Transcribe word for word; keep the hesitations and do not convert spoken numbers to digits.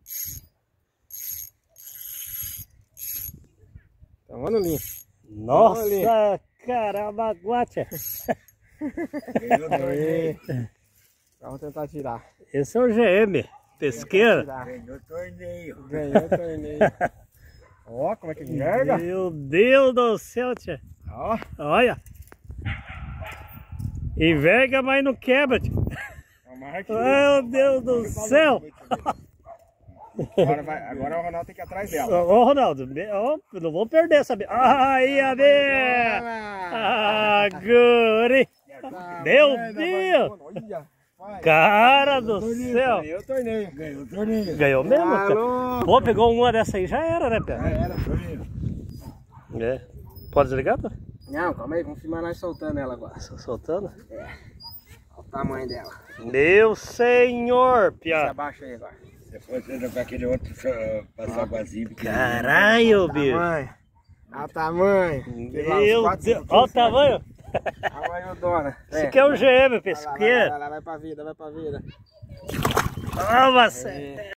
Tá, mano, linha. Nossa, caramba, guacha. Vamos tentar tirar. Esse é o G M, pesqueira. Ganhou torneio. Ganhou o torneio. Ó, como é que enverga? Meu Deus do céu, tia. Ó. Olha. Enverga, mas não quebra, tia. Meu Deus do céu. Agora, vai, agora o Ronaldo tem que ir atrás dela. Ô, Ronaldo, ó, não vou perder essa. Aí, a minha. Ah, guri. Meu Deus. Cara do céu. Ganhou o torneio. Ganhou o torneio. Ganhou mesmo, cara. Alô. Pô, pegou uma dessa aí, já era, né, Pé? Já era, torneio. É. Pode desligar, tá? Não, calma aí, vamos filmar nós soltando ela agora. Só soltando. É. Olha o tamanho dela. Meu senhor, Se Pia. abaixa aí agora. Se fosse jogar aquele outro, passar vazio. Caralho, bicho. Tamanho. Olha o tamanho. Meu Deus. Olha o tamanho. Tamanho dona. Esse aqui é o G M, Vai lá, vai lá, pesqueira. vai lá, vai pra vida, vai pra vida. Toma, você.